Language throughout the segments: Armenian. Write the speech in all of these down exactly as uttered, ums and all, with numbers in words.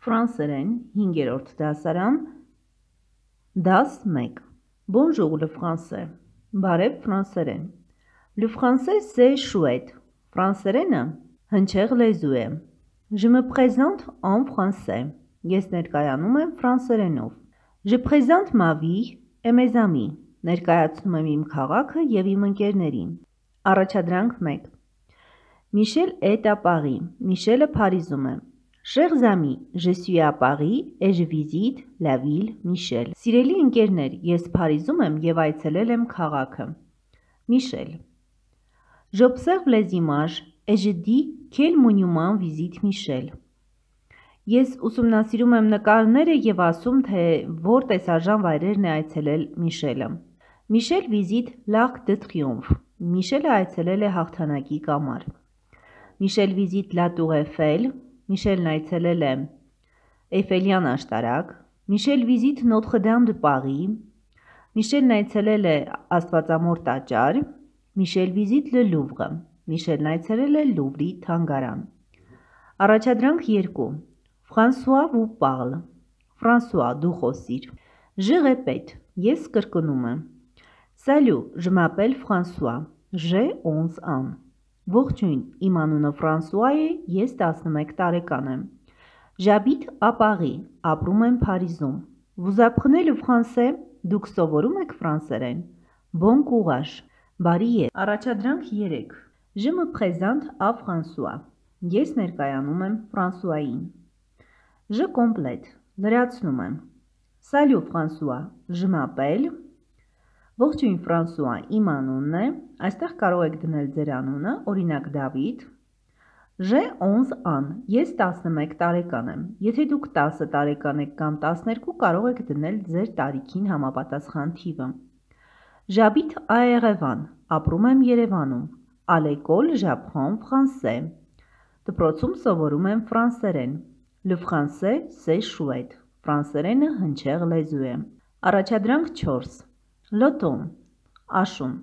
Ֆրանսերեն հինգերորդ դասարան դաս մեկ Bonjour le français Բարև ֆրանսերեն Le français c'est chouette Ֆրանսերենը հնչեղ լեզու է Je me présente en français Ես ներկայանում եմ ֆրանսերենով Je présente ma vie et mes amis Ներկայացնում եմ իմ քաղաքը և իմ ընկերներին Առաջադրանք մեկ Michel est à Paris Michel-ը Փարիզում է Chers amis, je suis à Paris et je visite la ville Michel. Սիրելի ընկերներ, ես Փարիզում եմ և այցելել եմ քաղաքը. Michel. J'observe les images et je dis quel monument visite Michel. Ես ուսումնասիրում եմ նկարները և ասում, թե որ տեսարժան վայրերն է այցելել Michel-ը. Michel visite l'Arc de Triomphe. Michel-ը այցելել է հաղթանակի կամար. Michel visite la Tour Eiffel. Michel-ն այցելել է Էյֆելյան աշտարակ, Michel visite Notre-Dame de Paris, Michel-ն այցելել է Աստվածամոր տաճար, Michel visite le Louvre, Michel-ն այցելել է Լուվրի թանգարան։ Առաջադրանք երկու François vous parle, François դու խոսիր, Je répète, ես կրկնում եմ, Salut, je m'appelle François, j'ai onze ans. Ողջույն, իմ անունը Ֆրանսուଆ է, ես տասնմեկ տարեկան եմ։ J'habite à Paris, ապրում եմ Փարիզում։ Vous apprenez le français, դուք սովորում եք ֆրանսերեն։ Bon courage, բարի ե։ Առաջադրանք երեք Je me présente à François, ես ներկայանում եմ Ֆրանսուային։ Je complète, լրացնում եմ։ Salut François, je m'appelle Ողջույն Ֆրանսուଆ, իմ անունն է, այստեղ կարող եք դնել ձեր անունը, օրինակ Դավիթ։ J'ai onze ans, ես տասնմեկ տարեկան եմ։ Եթե դուք տասը տարեկան եք կամ տասներկու, կարող եք դնել ձեր տարիքին համապատասխան թիվը։ J'habite à Yerevan, ապրում եմ Երևանում։ À l'école, j'apprends français. Դպրոցում սովորում եմ ֆրանսերեն։ Le français, c'est chouette. Ֆրանսերենը հնչեղ լեզու է։ Առաջադրանք չորս L'automne, աշուն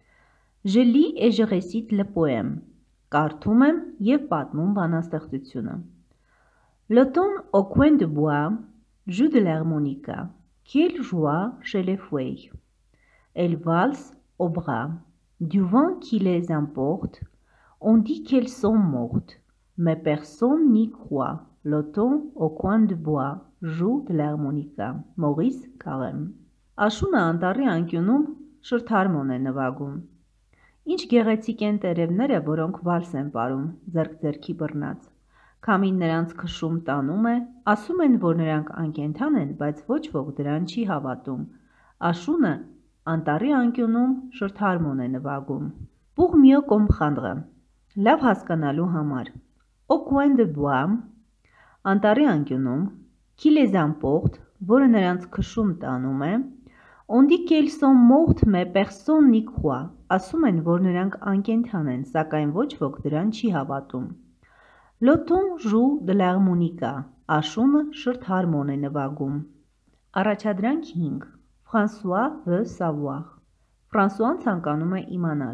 Je lis et je récite le poème. Կարդում եմ և պատմում բանաստեղծությունը։ L'automne au coin de bois joue de l'harmonica. Quelle joie chez les feuilles. Elles valsent au bras. Du vent qui les emporte. On dit qu'elles sont mortes. Mais personne n'y croit. L'automne au coin de bois joue de l'harmonica. Maurice Carême Աշունը անտառի անկյունում շրթարմոն է նվագում։ Ինչ գեղեցիկ են տերևները, որոնք վալս են պարում, ձեռք ձեռքի բռնած։ Քամին նրանց քշում տանում է, ասում են, որ նրանք անկենդան են, բայց ոչ ոք դրան չի հավատում։ Աշունը անտառի անկյունում շրթարմոն է նվագում։ Pour mieux comprendre, լավ հասկանալու համար։ Au coin de bois, անտառի անկյունում, qui les emporte, որը նրանց քշում տանում է, On dit qu'elles sont mortes, mais personne n'y croit. Ասում են, որ նրանք անկենդան են, սակայն ոչ ոք դրան չի հավատում։ L'automne joue de l'harmonica. Աշունը շրթարմոն է նվագում։ Առաջադրանք հինգ François veut savoir. Ֆրանսուան ցանկանում է իմանալ։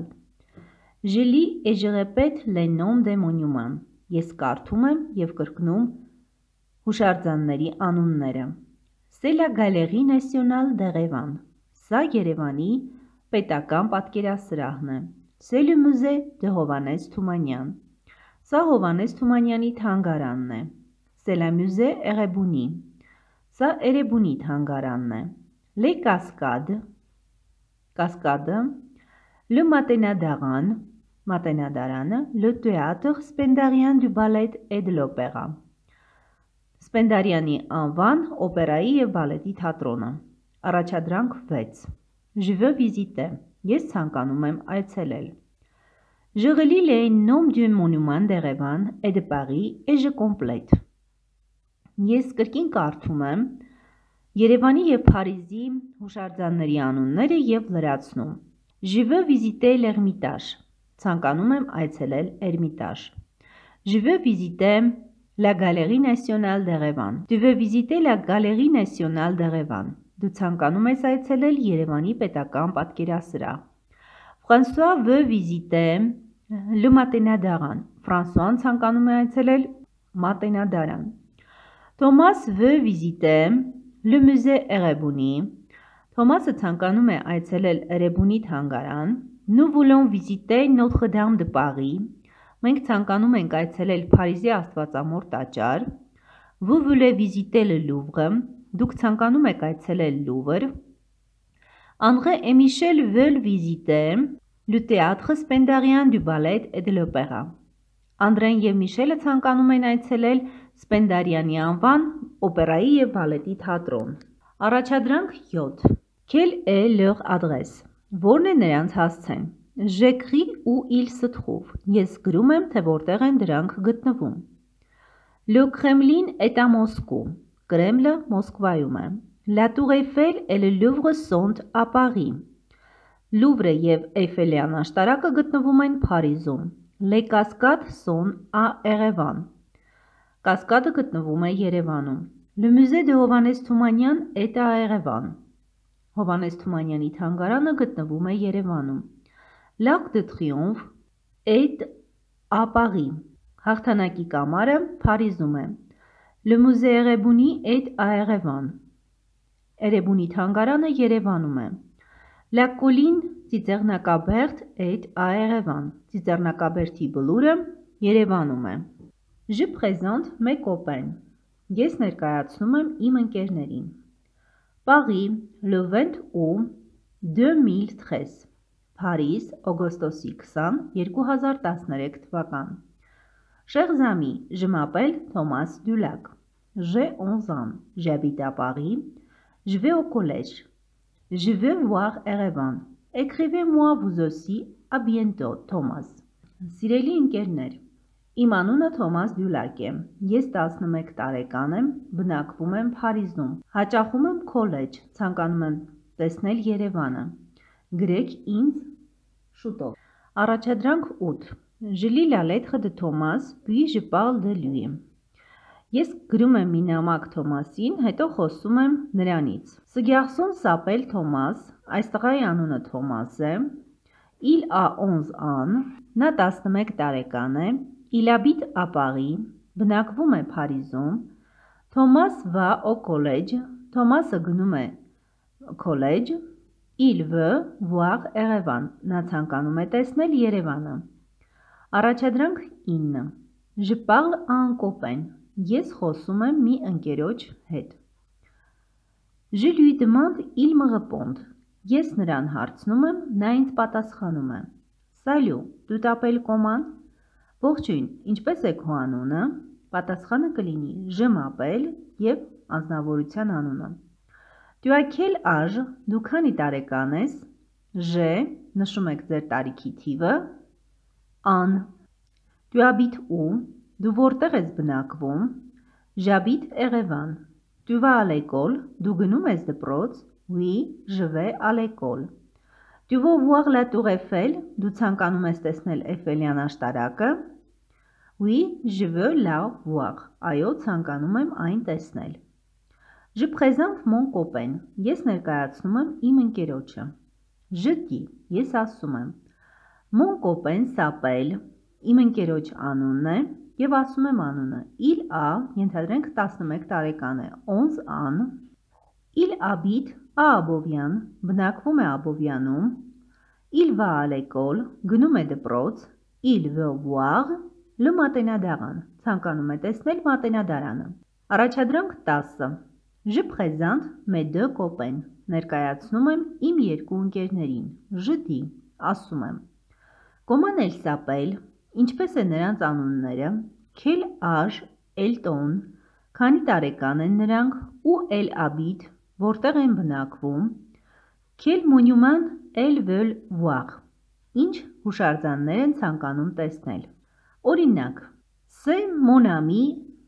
Je lis et je répète les noms des monuments. Ես կարդում եմ և կրկնում հուշարձանների անունները։ C'est la Galerie nationale d'Erevan. Սա Երևանի պետական պատկերասրահն է։ C'est le musée de Հովհաննես Թումանյան։ Սա Հովհաննես Թումանյանի թանգարանն է։ C'est la musée Էրեբունի։ Սա Էրեբունի թանգարանն է։ Les cascades, կասկադը, le Matenadaran, Մատենադարանը, le théâtre Սպենդարյան du ballet et de l'opéra։ Սպենդարյանի անվան, օպերայի և բալետի թատրոնը։ Առաջադրանք վեց Je veux visiter. Ես ցանկանում եմ այցելել։ Je relis les noms du monument d'Erevan et de Paris et je complète. Ես կրկին կարդում եմ Երևանի և Փարիզի հուշարձանների անունները և լրացնում։ Je veux visiter l'Ermitage. Ցանկանում եմ այցելել Էրմիտաժ։ Je veux visiter La Galerie nationale d'Erevan. Tu veux visiter la Galerie nationale d'Erevan. Դու ցանկանում ես այցելել Երևանի պետական պատկերասրահ։ François veut visiter le Matenadaran. Ֆրանսուան ցանկանում է այցելել Մատենադարան։ Thomas veut visiter le musée Erebuni. Թոմասը ցանկանում է այցելել Էրեբունի թանգարան։ Nous voulons visiter Notre-Dame de Paris. Մենք ցանկանում ենք այցելել Փարիզի Աստվածամոր տաճար։ Vous voulez visiter le Louvre. Դուք ցանկանում եք այցելել Լուվր։ André et Michel veulent visiter le théâtre Spendarien du ballet et de l'opéra. Անդրեն և Միշելը ցանկանում են այցելել Սպենդարյանի անվան օպերայի և բալետի թատրոն։ Առաջադրանք յոթ. Quelle est leur adresse? Որն է նրանց հասցեն? J'écris où ils se trouvent. Ես գրում եմ, թե որտեղ են դրանք գտնվում։ Le Kremlin est à Moscou. Կրեմլը Մոսկվայում է։ La Tour Eiffel et le Louvre sont à Paris. Լուվրը և Էյֆելյան աշտարակը գտնվում են Փարիզում։ Les cascades sont à Erevan. Կասկադը գտնվում է Երևանում։ Le musée de Հովհաննես Թումանյան est à Erevan. Հովհաննես Թումանյանի թանգարանը գտնվում է Երևանում։ L'Arc de Triomphe est à Paris. Հաղթանակի կամարը Փարիզում է։ Le musée Erebuni est à Erevan. Էրեբունի թանգարանը Երևանում է։ La colline Ծիծեռնակաբերդ est à Erevan. Ծիծեռնակաբերդի բլուրը Երևանում է։ Je présente mes copains. Ես ներկայացնում եմ իմ ընկերներին։ Paris, le vingt août deux mille treize. Փարիզ, օգոստոսի քսան, երկու հազար տասներեք թվական։ Chers amis, je m'appelle Thomas Dulac. J'ai onze ans. J'habite à Paris. Je vais au collège. Je veux voir Erevan. Écrivez-moi vous aussi. À bientôt, Thomas. Սիրելի ընկերներ, իմ անունը Թոմաս Դյուլակ է։ Ես տասնմեկ տարեկան եմ, բնակվում եմ Փարիզում։ Հաճախում եմ քոլեջ, ցանկանում եմ տեսնել Երևանը։ Գրեք ինձ շուտով։ Առաջադրանք ութ. Je lis la lettre de Thomas, puis je parle de lui. Ես գրում եմ մի նամակ Թոմասին, հետո խոսում եմ նրանից։ Ce garçon s'appelle Thomas, այս տղայի անունը Թոմաս է։ Il a onze ans, նա տասնմեկ տարեկան է։ Il habite à Paris, բնակվում է Փարիզում։ Thomas va au collège, Թոմասը գնում է collège։ Il veut voir Erevan, նա ցանկանում է տեսնել Երևանը։ Առաջադրանք ինը. Je parle à un copain. Ես խոսում եմ մի ընկերոջ հետ։ Je lui demande, il me répond. Ես նրան հարցնում եմ, նա ինձ պատասխանում է։ Salut, tu t'appelles comment? Ողջույն, ինչպես է քո անունը? Պատասխանը կլինի Je m'appelle և անձնավորության անունը։ Tu as quel âge? Դու քանի տարեկան ես? J'ai, նշում եք ձեր տարիքի թիվը։ An. Tu habites où? Դու որտեղ ես բնակվում? J'habite Erevan. Tu vas à l'école? Դու գնում ես դպրոց? Oui, je vais à l'école. Tu veux voir la Tour Eiffel? Դու ցանկանում ես տեսնել Էյֆելյան աշտարակը? Oui, je veux la voir. Այո, ցանկանում եմ այն տեսնել։ Je présente mon copain. Ես ներկայացնում եմ իմ ընկերոջը։ Je dis. Ես ասում եմ։ Mon copain s'appelle. Իմ ընկերոջ անունն է և ասում եմ անունը։ Il a, ենթադրենք տասնմեկ տարեկան է, onze ans. Il habite à Abovyan, բնակվում է Աբովյանում։ Il va à l'école, գնում է դպրոց։ Il veut voir le mathénadaran, ցանկանում է տեսնել մատենադարանը։ Առաջադրանք տասը. Je présente mes deux copains, ներկայացնում եմ իմ երկու ընկերներին։ Je dis, ասում եմ։ Comment elle s'appelle? Ինչպես է նրանց անունները։ Quel âge elle-t-on? Քանի տարեկան են նրանք։ Où elle habite? Որտեղ են բնակվում։ Quel monument elles veulent voir? Ինչ հուշարձաններ են ցանկանում տեսնել։ Օրինակ, c'est mon ami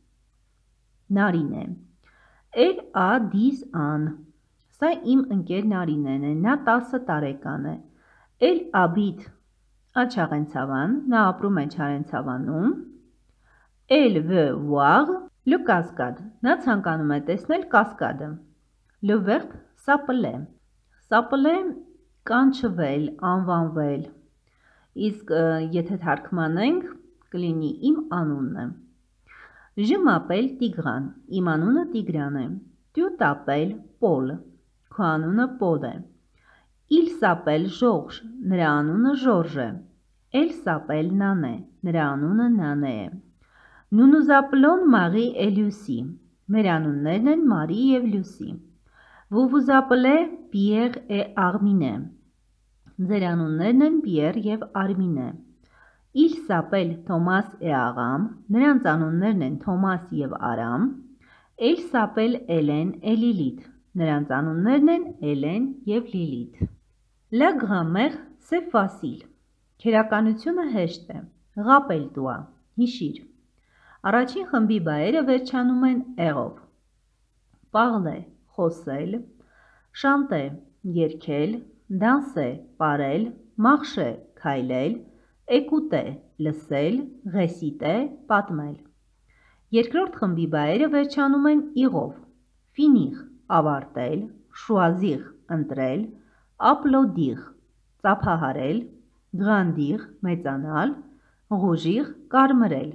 Նարինե։ Elle a dix ans. Սա իմ ընկեր Նարինեն է, նա տասը տարեկան է։ Elle habite Աչաղենցավան, նա ապրում է Չարենցավանում։ Elle veut voir le cascade. Նա ցանկանում է տեսնել կասկադը։ Le verbe s'appeler. S'appeler կանչվել, անվանվել։ Իսկ եթե թարգմանենք, կլինի իմ անունն է։ Je m'appelle Tigran, իմ անունը Տիգրան է։ Tu t'appelles Paul, քո անունը Պոլ է։ Il s'appelle Georges, նրա անունը Ժորժ է։ Elle s'appelle Nané, նրա անունը Նանե է։ Nous nous appelons Marie et Lucie, մեր անուններն են Մարի և Լյուսի։ Vous vous appelez Pierre et Arminé, ձեր անուններն են Պիեր և Արմինե։ Il s'appelle Thomas et Aram, նրանց անուններն են Թոմաս և Արամ։ Elle s'appelle Hélène et Lilith, նրանց անուններն են Էլեն և Լիլիթ։ La grammaire, c'est facile, քերականությունը հեշտ է։ Rappelle-toi, հիշիր։ Առաջին խմբի բայերը վերջանում են եղով։ Parler, խոսել, chanter, երգել, danser, պարել, marcher, քայլել, écouter, լսել, réciter, պատմել։ Երկրորդ խմբի բայերը վերջանում են იღով։ Finir, ավարտել, choisir, ընտրել, applaudir, ծափահարել, grandir, մեծանալ, rougir, կարմրել։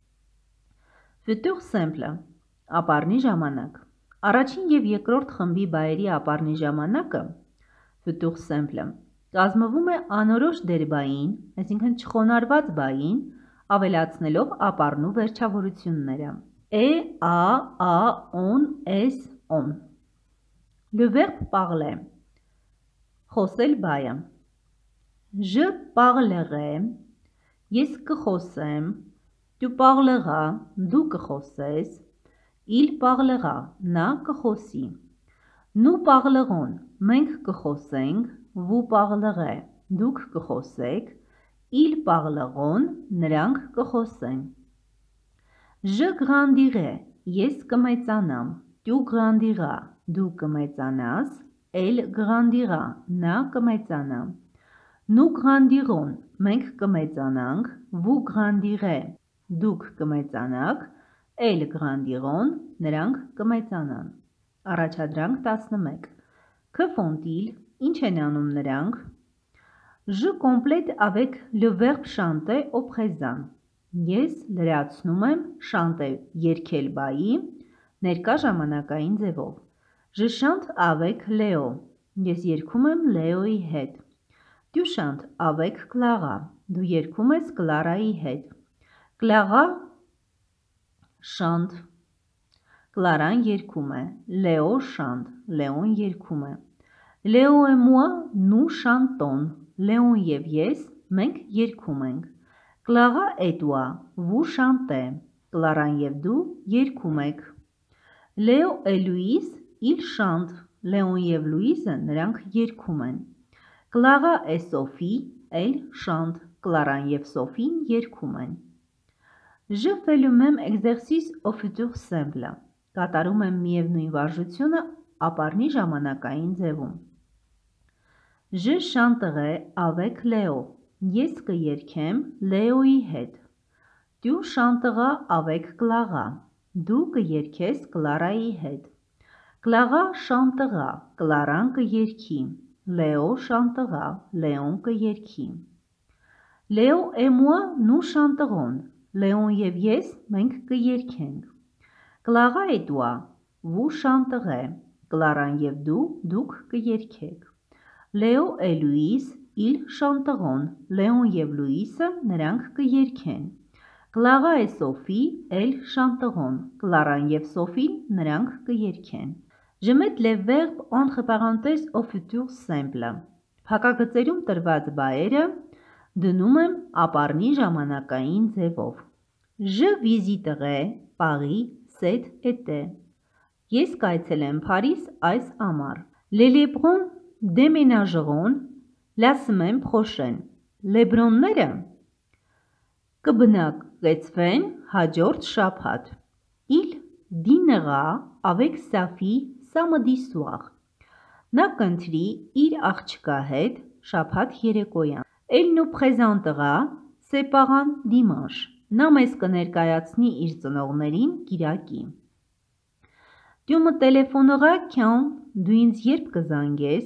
Futur simple, ապառնի ժամանակ։ Առաջին և երկրորդ խմբի բայերի ապառնի ժամանակը futur simple կազմվում է անորոշ դերբային, այսինքն չխոնարհված բային, ավելացնելով ապառնու վերջավորությունները է, ա, ա, on, es, on։ Le verbe parler, խոսել բայը։ Je parlerai, ես կխոսեմ, tu parleras, դու կխոսես, il parlera, նա կխոսի։ Nous parlerons, մենք կխոսենք, vous parlerez, դուք կխոսեք, ils parleront, նրանք կխոսեն։ Je grandirai, ես կմեծանամ, tu grandiras, դու կմեծանաս, elle grandira, նա կմեծանա։ Nous grandirons, մենք կմեծանանք, vous grandirez, դուք կմեծանաք, elles grandiront, նրանք կմեծանան։ Առաջադրանք տասնմեկ։ Que font-ils, ինչ են անում նրանք։ Je complète avec le verbe chanter au présent, ես լրացնում եմ chanter, երգել բայի, ներկա ժամանակային ձևով։ Je chante avec Léo, ես երգում եմ Լեոյի հետ։ Tu chantes avec Clara, դու երգում ես Կլարայի հետ։ Clara chante, Կլարան երգում է։ Léo chante, Լեոն երգում է։ Léo et moi, nous chantons, Léon և ես, մենք երգում ենք։ Clara et toi, vous chantez, Կլարան և դու երգում եք։ Léo et Louise, ils chantent, Léon և Լուիզը նրանք երգում են։ Clara et Sophie, elles chantent, Կլարան և Սոֆին երգում են։ Je fais le même exercice au futur simple, կատարում եմ միևնույն վարժությունը ապառնի ժամանակային ձևում։ Je chanterai avec Léo, ես կերգեմ Լեոյի հետ։ Tu chanteras avec Clara, դու կերգես Կլարայի հետ։ Clara chantera, Կլարան կերգի։ Léo chantera, Léon կերգի։ Léo et moi, nous chanterons, Léon և ես մենք կերգենք։ Clara et toi, vous chanterez, Կլարան և դու դուք կերգեք։ Léo et Louise, ils chanteront, Léon և Լուիսը նրանք կերգեն։ Clara et Sophie, elles chanteront, Կլարան և Սոֆին նրանք կերգեն։ Je mets les verbes entre parenthèses au futur simple, փակագծերում տրված բայերը դնում եմ ապառնի ժամանակային ձևով։ Je visiterai Paris cet été, ես կայցելեմ Փարիզ այս ամառ։ Les Lebrun déménageront la semaine prochaine, Լեբրոնները կբնակեցվեն հաջորդ շաբաթ։ Il dînera avec sa fille samedi soir, նա կընտրի իր աղջկա հետ շաբաթ երեկոյան։ Elle nous présentera ses parents dimanche, նա մեզ կներկայացնի իր ծնողներին կիրակի։ Tu me téléphoneras quand, դու ինձ երբ կզանգես։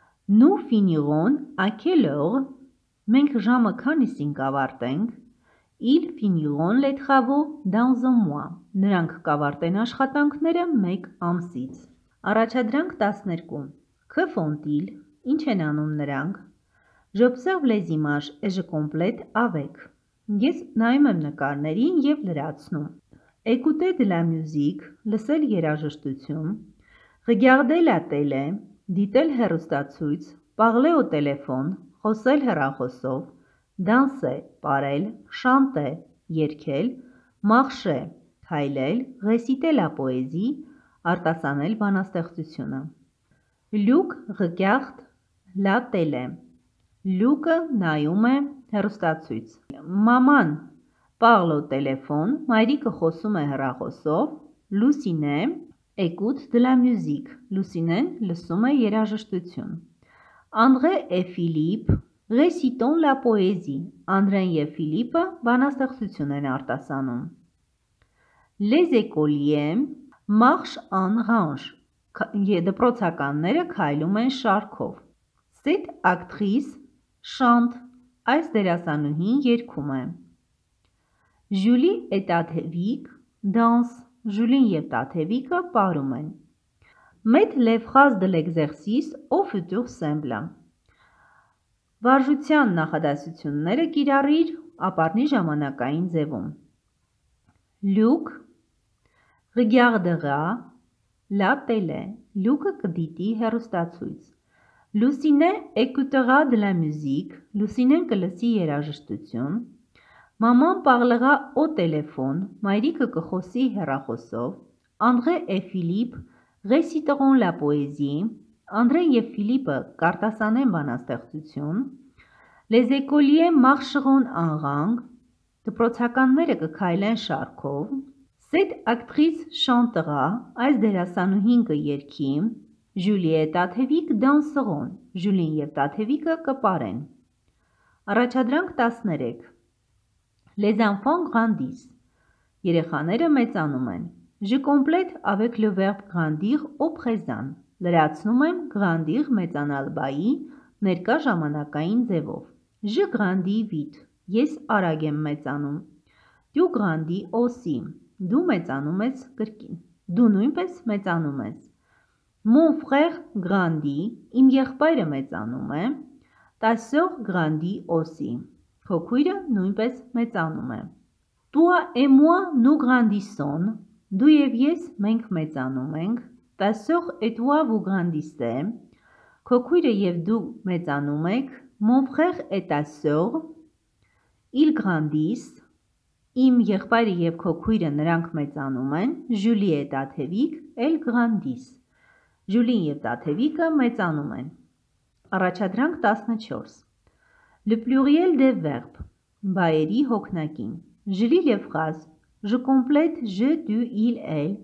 Nous finirons à quelle heure, մենք ժամը քանիսին կավարտենք։ Ils finiront les travaux dans un mois. Նրանք կավարտեն աշխատանքները մեկ ամսից։ Առաջադրանք տասներկու. Que font-ils? Ինչ են անում նրանք? J'observe les images et je complète avec. Ես նայում եմ նկարներին և լրացնում։ Écouter de la musique, լսել երաժշտություն, regarder la télé, դիտել հեռուստացույց, parler au téléphone, խոսել հեռախոսով, danser, պարել, chanter, երգել, marcher, քայլել, réciter la poésie, արտասանել բանաստեղծությունը։ Luc regarde la télé. Luc-ը նայում է հեռուստացույց։ Maman parle au téléphone, մայրիկը խոսում է հեռախոսով, Luciné écoute de la musique, Լուսինեն լսում է երաժշտություն։ André et Philippe récitent la poésie, Անդրեն և Ֆիլիպը բանաստեղծություն են արտասանում։ Les écoliers marchent en range, դպրոցականները քայլում են շարքով։ Cette actrice chante, այս դերասանուհին երգում է։ Julie et Tadevik dansent, Julie և Տաթևիկը պարում են։ Mettre les phrases de l'exercice au futur simple. Վարժության նախադասությունները կիրառիր ապառնի ժամանակային ձևում։ Luc regardera la télé. Luc-ը կդիտի հեռուստացույց։ Luciné écoutera de la musique. Լուսինեն կլսի երաժշտություն։ Maman parlera au téléphone. Մայրիկը կխոսի հեռախոսով։ André et Philippe réciteront la poésie. Անդրեն և Ֆիլիպը կարտասանեն բանաստեղծություն։ Les écoliers marcheront en rang. Դպրոցականները կքայլեն շարքով։ Cette actrice chantera. Այս դերասանուհին կերգի։ Julie et Tadevik danseront. Julie և Տաթևիկը կպարեն։ Առաջադրանք տասներեք. Les enfants grandissent. Երեխաները մեծանում են։ Je complète avec le verbe grandir au présent. Լրացնում եմ grandir մեծանալ բայի ներկա ժամանակային ձևով։ Je grandis vite. Ես արագ եմ մեծանում։ Tu grandis aussi. Դու մեծանում ես կրկին։ Դու նույնպես մեծանում ես։ Mon frère grandit. Իմ եղբայրը մեծանում է։ Ta sœur grandit aussi. Քո քույրը նույնպես մեծանում է։ Toi et moi nous grandissons. Դու և ես մենք մեծանում ենք։ Ta sœur et toi vous grandissez. Քո քույրը և դու մեծանում եք։ Mon frère et ta sœur ils grandissent. Իմ եղբայրը և քո քույրը նրանք մեծանում են։ Julie et Tadevik elles grandissent. Julie և Տաթևիկը մեծանում են։ Առաջադրանք տասնչորս. Le pluriel des verbes. Բայերի հոգնակին. Je lis les phrases. Je complète je, tu, il, elle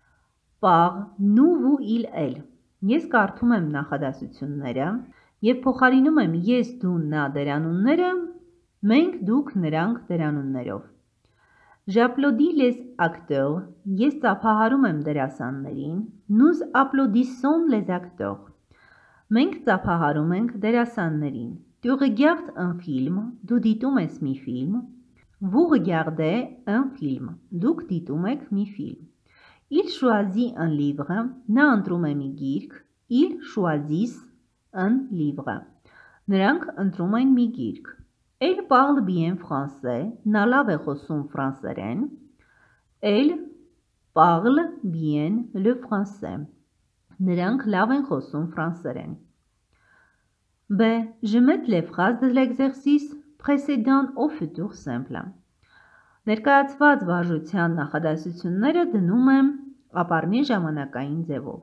par nous, vous, il, elle. Ես կարդում եմ նախադասությունները և փոխարինում եմ ես, դու, նա դերանունները մենք, դուք, նրանք դերանուններով։ J'applaudis les acteurs. Ես ծափահարում եմ դերասաններին։ Nous applaudissons les acteurs. Մենք ծափահարում ենք դերասաններին։ Tu regardes un film. Դու դիտում ես մի ֆիլմ։ Vous regardez un film. Դուք դիտում եք մի ֆիլմ։ Il choisit un livre. Նա ընտրում է մի գիրք։ Ils choisissent un livre. Նրանք ընտրում են մի գիրք։ Elle parle bien français. Նա լավ է խոսում ֆրանսերեն։ Elle parle bien le français. Նրանք լավ են խոսում ֆրանսերեն։ B. Je mets les phrases de l'exercice précédent au futur simple. Ներկայացված վարժության նախադասությունները դնում եմ ապառնի ժամանակային ձևով։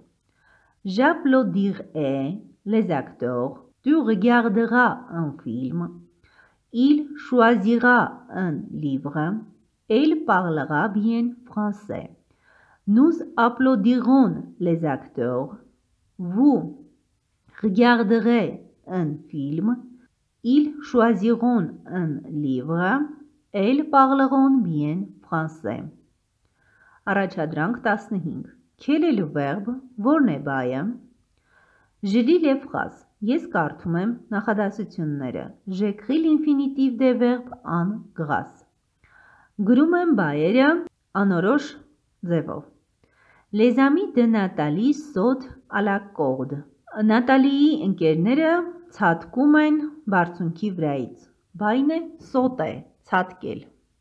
J'applaudirai les acteurs. Tu regarderas un film. Il choisira un livre. Elle parlera bien français. Nous applaudirons les acteurs. Vous regarderez un film. Ils choisiront un livre. Elles parleront bien français. Առաջադրանք տասնհինգ. Quel est le verbe? Որն է բայը? Je lis les phrases. Ես կարդում եմ նախադասությունները։ J'écris l'infinitif des verbes en grâce. Գրում են բայերը անորոշ ձևով։ Les amis de Nathalie sautent à la corde. Նատալիի ընկերները ցատկում են բարձունքի վրայից։ Բայն է sauter, ցատկել։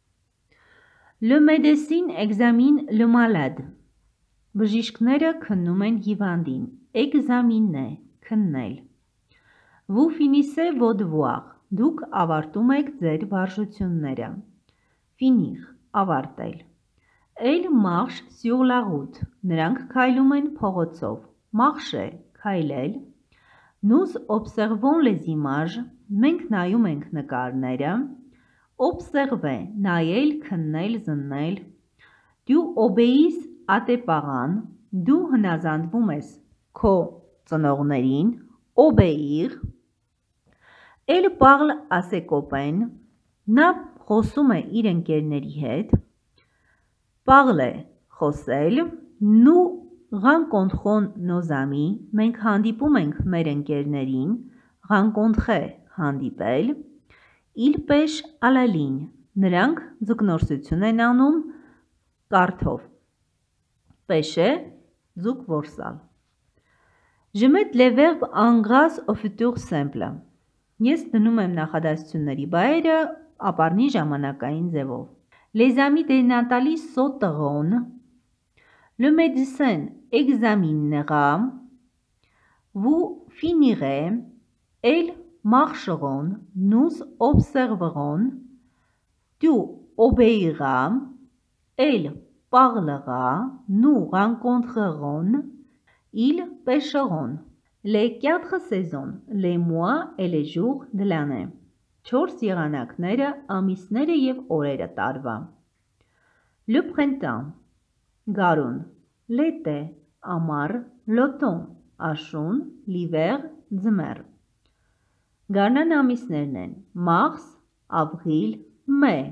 Le médecin examine le malade. Բժիշկները քննում են հիվանդին։ Examiner, քննել։ Vous finissez vos devoirs. Դուք ավարտում եք ձեր վարժությունները։ Finir, ավարտել։ Elle marche sur la route. Նրանք քայլում են փողոցով։ Marcher, քայլել։ Nous observons les images. Մենք նայում ենք նկարները։ Observer, նայել, քննել, զննել։ Tu obéis à tes parents. Դու հնազանդվում ես քո ծնողներին։ Obéir. Elle parle à ses copains. Նա խոսում է իր ընկերների հետ։ Parler, խոսել։ Nous rencontrons nos amis. Մենք հանդիպում ենք մեր ընկերներին։ Rencontrer, հանդիպել։ Il pêche à la ligne. Նրանք ձկնորսություն են անում կարթով։ Pêcher, ձուկ որսալ։ Je mets les verbes en grâce au futur simple. Ես դնում եմ նախադասությունների բայերը ապառնի ժամանակային ձևով։ Les amis de Nathalie sauteront. Le médecin examinera. Vous finirez. Elles marcheront. Nous observerons. Tu obéiras. Elle parlera. Nous rencontrerons. Ils pêcheront. Les quatre saisons, les mois et les jours de l'année. Չորս եղանակները, ամիսները և օրերը տարվա։ Le printemps, գարուն, l'été, ամառ, l'automne, աշուն, l'hiver, ձմեռ։ Գարնան ամիսներն են mars, avril, mai։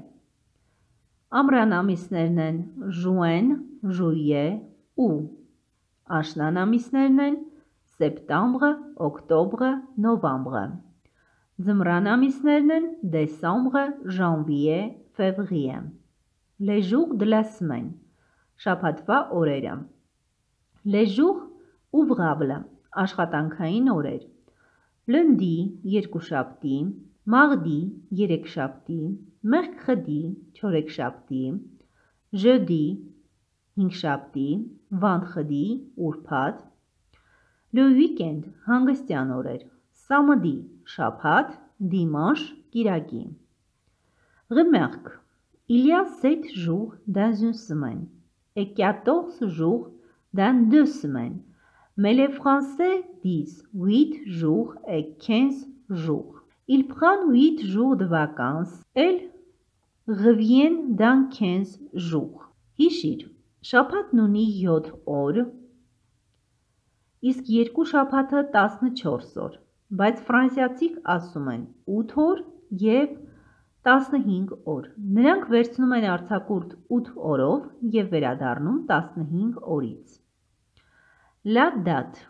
Ամռան ամիսներն են juin, juillet, août։ Աշնան ամիսներն են septembre, octobre, novembre։ Ձմռան ամիսներն են décembre, janvier, février։ Les jours de la semaine, շաբաթվա օրերը։ Les jours ouvrables, աշխատանքային օրեր։ Lundi, երկուշաբթի, mardi, երեքշաբթի, mercredi, չորեքշաբթի, jeudi, հինգշաբթի, vendredi, ուրբաթ։ Le week-end, հանգստյան օրեր։ Samedi, շաբաթ, dimanche, կիրակի։ Remarque. Il y a sept jours dans une semaine et quatorze jours dans deux semaines. Mais les Français disent huit jours et quinze jours. Ils prennent huit jours de vacances. Elles reviennent dans quinze jours. Հիշիր, շաբաթն ունի յոթ օր, իսկ երկու շաբաթը տասնչորս օր, բայց ֆրանսիացիք ասում են ութ օր և տասնհինգ օր։ Նրանք վերցնում են արձակուրդ ութ օրով և վերադառնում տասնհինգ օրից։ La date,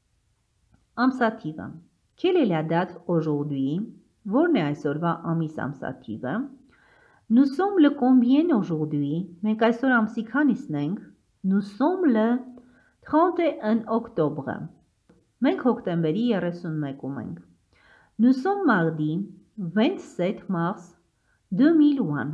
ամսաթիվը։ Quelle est la date aujourd'hui? Որն է այսօրվա ամիս ամսաթիվը? Nous sommes le combien aujourd'hui? Մենք այսօր ամսի քանիսն ենք? Nous sommes le trente et un octobre. Մենք հոկտեմբերի երեսունմեկում ենք։ Nous sommes mardi vingt-sept mars deux mille un.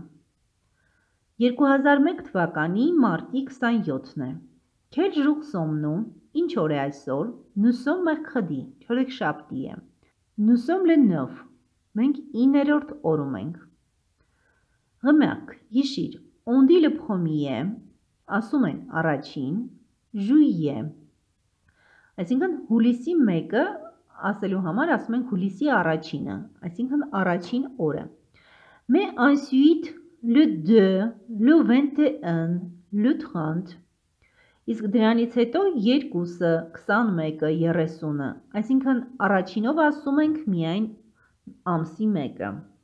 երկու հազար մեկ թվականի մարտի քսանյոթն է։ Quel jour sommes-nous? Ինչ օր է այսօր? Nous sommes mercredi, չորեքշաբթի է։ Nous sommes le neuf. Մենք իններորդ օրում ենք։ Remarque, հիշիր, on dit le premier, ասում են առաջին, juillet։ Այսինքն հուլիսի մեկը ասելու համար ասում ենք հուլիսի առաջինը, այսինքն առաջին օրը։ Mais ensuite le deux, le vingt et un, le trente. Իսկ դրանից հետո երկուսը, քսանմեկը, երեսունը, այսինքն առաջինով ասում ենք միայն ամսի մեկը։